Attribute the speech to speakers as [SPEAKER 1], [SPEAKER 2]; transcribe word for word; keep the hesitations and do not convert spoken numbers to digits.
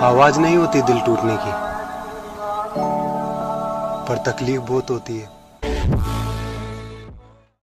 [SPEAKER 1] आवाज नहीं होती दिल टूटने की, पर तकलीफ बहुत होती है।